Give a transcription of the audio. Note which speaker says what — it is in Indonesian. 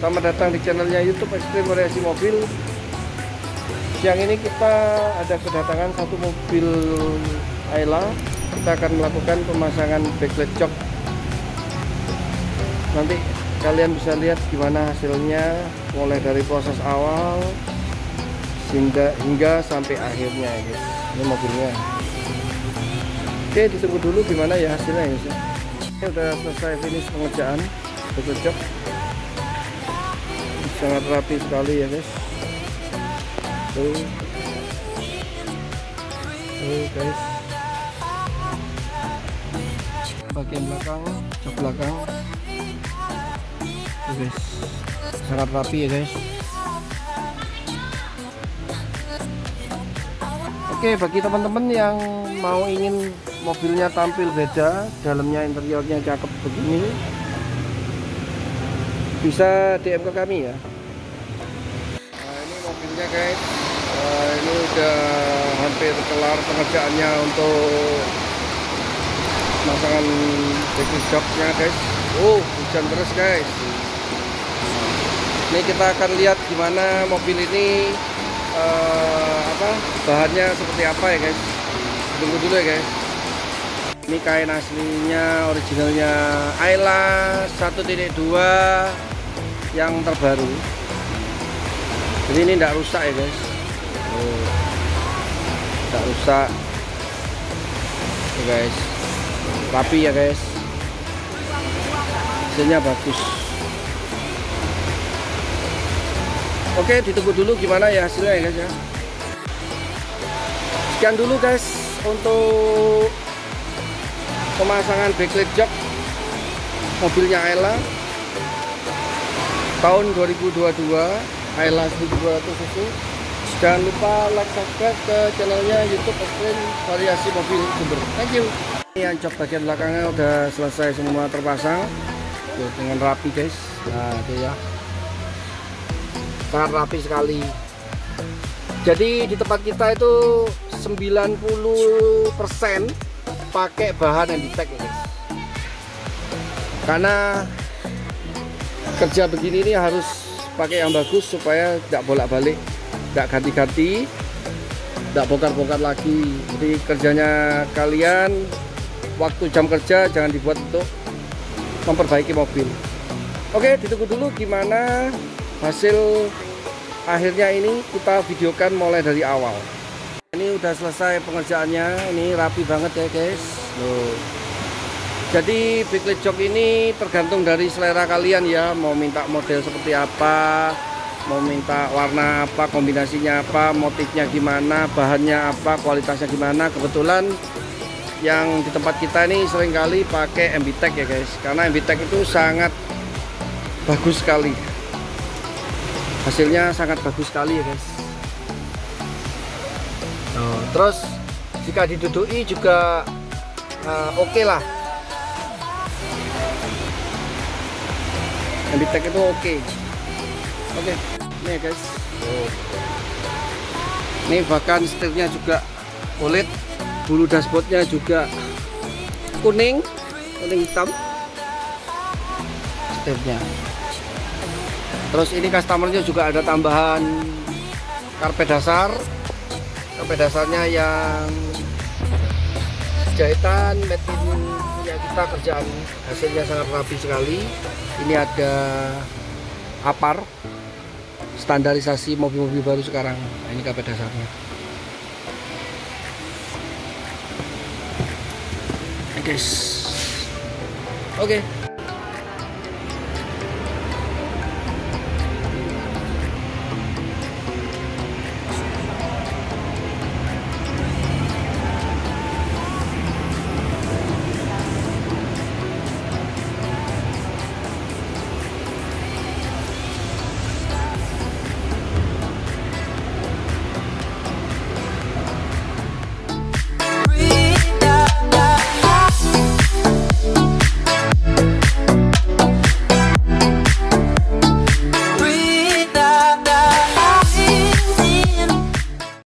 Speaker 1: selamat datang di channelnya YouTube Extreme Variasi Mobil. Siang ini kita ada kedatangan satu mobil Ayla. Kita akan melakukan pemasangan backlight jok. Nanti kalian bisa lihat gimana hasilnya, mulai dari proses awal hingga sampai akhirnya, guys. Ini mobilnya. Oke, ditunggu dulu gimana ya hasilnya, guys. Ini udah selesai finish pengerjaan backlight jok. Sangat rapi sekali ya, guys. Tuh guys, bagian belakang, jok belakang. Tuh guys, sangat rapi ya, guys. Oke, bagi teman-teman yang mau ingin mobilnya tampil beda, dalamnya interiornya cakep begini, bisa DM ke kami ya. Nah, ini mobilnya, guys. Ini udah hampir kelar pengerjaannya untuk pemasangan backlight joknya, guys. Hujan terus, guys. Ini kita akan lihat gimana mobil ini bahannya seperti apa ya, guys. Tunggu dulu ya, guys. Ini kain aslinya originalnya Ayla 1.2 yang terbaru. Jadi ini tidak rusak ya, guys. Tidak rusak ya, guys. Rapi ya, guys. Hasilnya bagus. Oke, ditunggu dulu gimana ya hasilnya ya, guys ya. Sekian dulu, guys, untuk pemasangan backlight jok mobilnya Ayla tahun 2022, Ayla 1200 cc. Jangan lupa like, subscribe ke channelnya YouTube Extreme Variasi Mobil Jember. Thank you. Ini yang jok bagian belakangnya udah selesai semua terpasang. Tuh, dengan rapi, guys. Nah, itu ya, sangat rapi sekali. Jadi di tempat kita itu 90% pakai bahan Embitech ya, guys. Karena kerja begini ini harus pakai yang bagus supaya tidak bolak-balik, tidak ganti-ganti, tidak bongkar-bongkar lagi. Jadi kerjanya kalian, waktu jam kerja jangan dibuat untuk memperbaiki mobil. Oke, ditunggu dulu gimana hasil akhirnya. Ini kita videokan mulai dari awal. Ini udah selesai pengerjaannya. Ini rapi banget ya, guys. Loh. Jadi backlight jok ini tergantung dari selera kalian ya. Mau minta model seperti apa, mau minta warna apa, kombinasinya apa, motifnya gimana, bahannya apa, kualitasnya gimana. Kebetulan yang di tempat kita ini seringkali pakai Embitech ya, guys. Karena Embitech itu sangat bagus sekali. Hasilnya sangat bagus sekali ya, guys. Terus jika diduduki juga oke lah. Embitech itu oke. Nih, guys. Ini bahkan setirnya juga OLED, bulu dashboardnya juga kuning hitam setirnya. Terus ini customernya juga ada tambahan karpet dasar. Karpet dasarnya yang jahitan made in punya kita, kerjaan hasilnya sangat rapi sekali. Ini ada apar standarisasi mobil-mobil baru sekarang. Nah, ini karpet dasarnya. Guys. Oke.